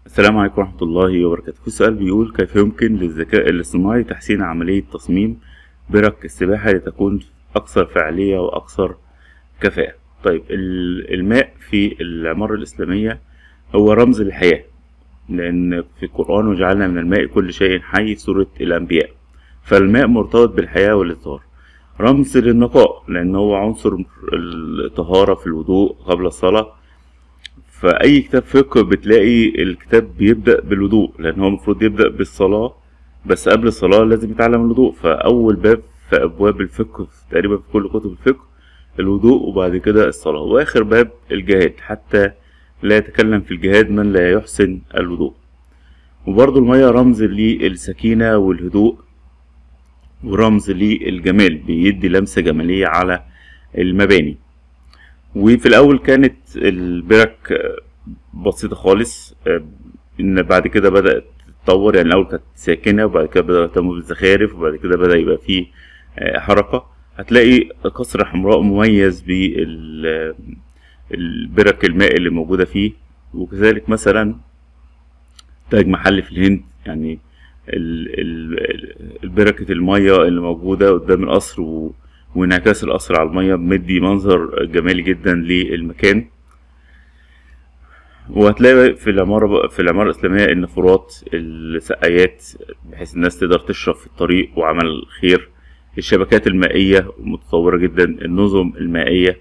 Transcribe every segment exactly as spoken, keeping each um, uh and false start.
السلام عليكم ورحمة الله وبركاته. في سؤال بيقول: كيف يمكن للذكاء الاصطناعي تحسين عملية تصميم برك السباحة لتكون أكثر فعالية وأكثر كفاءة؟ طيب، ال- الماء في العمارة الإسلامية هو رمز الحياة، لأن في القرآن وجعلنا من الماء كل شيء حي، سورة الأنبياء. فالماء مرتبط بالحياة والإطهار، رمز للنقاء لأن هو عنصر الطهارة في الوضوء قبل الصلاة. فأي كتاب فقه بتلاقي الكتاب بيبدأ بالوضوء، لأن هو المفروض يبدأ بالصلاة، بس قبل الصلاة لازم يتعلم الوضوء. فأول باب في أبواب الفقه تقريبا في كل كتب الفقه الوضوء، وبعد كده الصلاة، وآخر باب الجهاد، حتى لا يتكلم في الجهاد من لا يحسن الوضوء. وبرضه المية رمز للسكينة والهدوء، ورمز للجمال، بيدي لمسة جمالية على المباني. وفي الأول كانت البرك بسيطة خالص، إن بعد كده بدأت تتطور. يعني الأول كانت ساكنة، وبعد كده بدأوا يهتموا بالزخارف، وبعد كده بدأ يبقى فيه حركة. هتلاقي قصر حمراء مميز بالبرك الماء اللي موجودة فيه، وكذلك مثلا تاج محل في الهند. يعني البركة المية اللي موجودة قدام القصر و وانعكاس القصر على المية مدي منظر جمالي جدا للمكان. وهتلاقي في العمارة في العمارة الإسلامية النافورات، السقايات، بحيث الناس تقدر تشرب في الطريق وعمل خير. الشبكات المائية متطورة جدا، النظم المائية.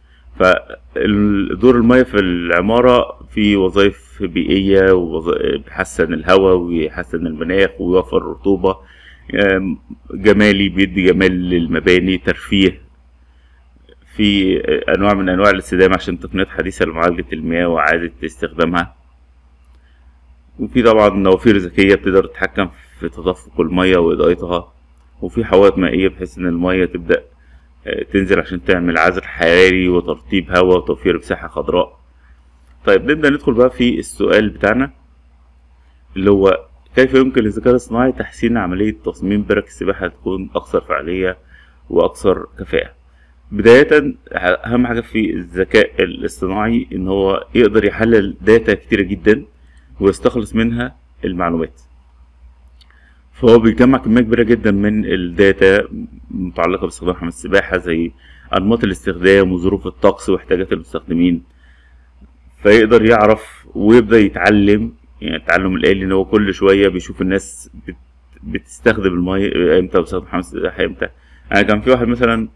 فدور المية في العمارة في وظائف بيئية، وبيحسن الهواء ويحسن المناخ ويوفر الرطوبة. جمالي، بيدي جمال للمباني، ترفيه، في انواع من انواع الاستدامة عشان تقنيات حديثة لمعالجة المياه واعادة استخدامها. وفي طبعا نوافير ذكية بتقدر تتحكم في تدفق المياه واضاءتها، وفي حوائط مائية بحيث ان المياه تبدأ تنزل عشان تعمل عزل حراري وترطيب هواء وتوفير مساحة خضراء. طيب، نبدأ ندخل بقى في السؤال بتاعنا، اللي هو: كيف يمكن للذكاء الاصطناعي تحسين عملية تصميم برك السباحة تكون أكثر فعالية وأكثر كفاءة؟ بداية، أهم حاجة في الذكاء الاصطناعي إن هو يقدر يحلل داتا كتيرة جدا ويستخلص منها المعلومات. فهو بيجمع كمية كبيرة جدا من الداتا متعلقة باستخدام حمام السباحة، زي أنماط الاستخدام وظروف الطقس واحتياجات المستخدمين. فيقدر يعرف ويبدأ يتعلم، يعني التعلم الآلي، إن هو كل شوية بيشوف الناس بت بتستخدم المية امتى، بتستخدم حمام السباحة امتى. يعني كان في واحد مثلا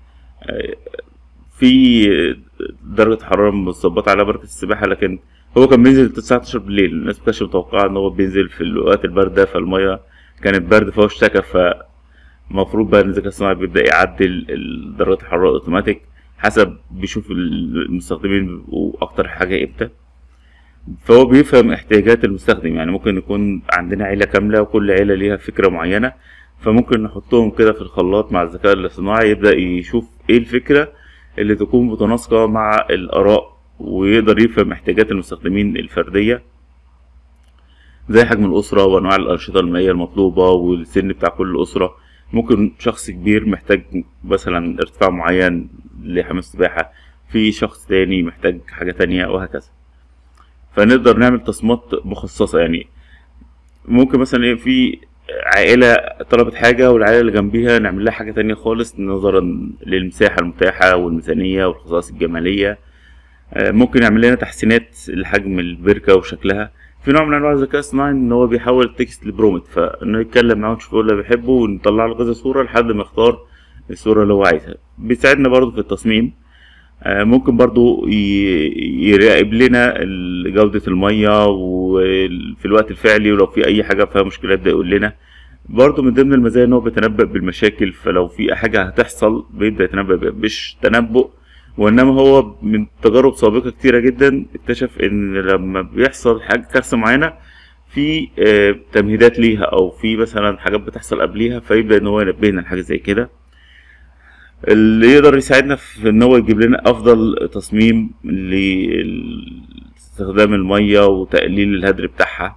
في درجة حرارة مظبطة على بركة السباحة، لكن هو كان بينزل الساعة اتناشر بالليل. الناس مكانتش متوقعة إن هو بينزل في الأوقات الباردة، فالمية كانت برد فهو اشتكى. فمفروض بقى إن الذكاء الصناعي بيبدأ يعدل درجة الحرارة أوتوماتيك حسب بيشوف المستخدمين بيبقوا أكتر حاجة امتى. فهو بيفهم احتياجات المستخدم. يعني ممكن يكون عندنا عيلة كاملة وكل عيلة ليها فكرة معينة، فممكن نحطهم كده في الخلاط مع الذكاء الاصطناعي، يبدأ يشوف ايه الفكرة اللي تكون متناسقة مع الآراء، ويقدر يفهم احتياجات المستخدمين الفردية، زي حجم الأسرة وأنواع الأنشطة المائية المطلوبة والسن بتاع كل أسرة. ممكن شخص كبير محتاج مثلا ارتفاع معين لحمام السباحة، في شخص تاني محتاج حاجة تانية، وهكذا. فنقدر نعمل تصميمات مخصصة. يعني ممكن مثلا ايه، في عائلة طلبت حاجة والعائلة اللي جنبيها نعمل لها حاجة تانية خالص، نظرا للمساحة المتاحة والميزانية والخصائص الجمالية. ممكن يعمل لنا تحسينات لحجم البركة وشكلها. في نوع من انواع الذكاء الصناعي ان هو بيحول تكست لبرومت، فانه يتكلم معاه ونشوف اللي بيحبه ونطلع له كذا صورة لحد ما يختار الصورة اللي هو عايزها. بيساعدنا برضو في التصميم. ممكن برضو يراقب لنا جودة المية وفي الوقت الفعلي، ولو في اي حاجة فيها مشكلات ده يقول لنا. برضو من ضمن المزايا ان هو بيتنبأ بالمشاكل، فلو في حاجة هتحصل بيبدأ يتنبأ بيها، مش تنبؤ وانما هو من تجارب سابقة كتيرة جدا اكتشف ان لما بيحصل حاجة كارثة معينة في تمهيدات ليها، او في مثلا حاجات بتحصل قبليها، فيبدأ ان هو ينبهنا لحاجة زي كده، اللي يقدر يساعدنا في ان هو يجيب لنا افضل تصميم لاستخدام المية وتقليل الهدر بتاعها.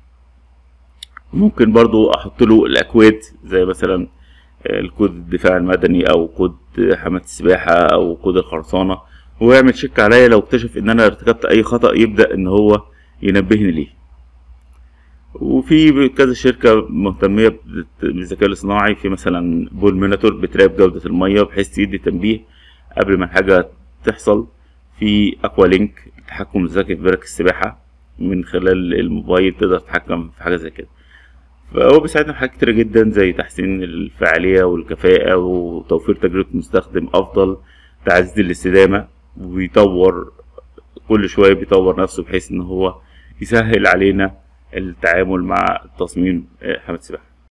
ممكن برضو احط له الاكواد، زي مثلا الكود الدفاع المدني، او كود حماية السباحة، او كود الخرسانة، ويعمل شيك عليا لو اكتشف ان انا ارتكبت اي خطأ، يبدأ ان هو ينبهني ليه. وفي كذا شركة مهتمية بت- بالذكاء الاصطناعي، في مثلا بول ميناتور بتراقب جودة المية بحيث تدي تنبيه قبل ما الحاجة تحصل. في اكوا لينك التحكم الذكي في برك السباحة، من خلال الموبايل تقدر تتحكم في حاجة زي كده. فهو بيساعدنا في حاجات كتيرة جدا، زي تحسين الفعالية والكفاءة وتوفير تجربة مستخدم أفضل، تعزيز الاستدامة، وبيطور كل شوية بيطور نفسه بحيث إن هو يسهل علينا التعامل مع تصميم آه، حمام السباحة.